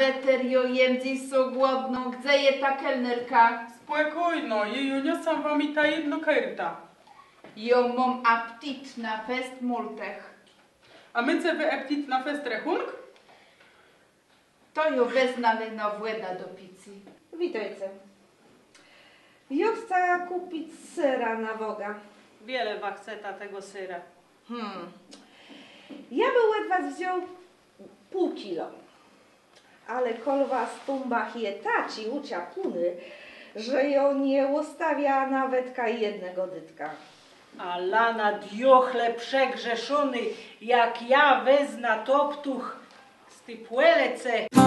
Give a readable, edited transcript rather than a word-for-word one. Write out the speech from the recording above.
weter jo jem dziś so głodną, gdzie je ta kelnerka? Spokojno, jej uniosam wam i ta jedno kerta. Jo mam aptit na fest multech. A my chcemy aptit na fest rechunk? To jo weznale na włada do pizzy. Witajcie. Ja chcę kupić sera na woga. Wiele wachceta tego syra. Ja bym od was wziął pół kilo. Ale kol was tumbach je taci uciakuny, że ją nie ustawia nawet ka jednego dytka. A lana diochle przegrzeszony, jak ja wezna toptuch z ty płelece.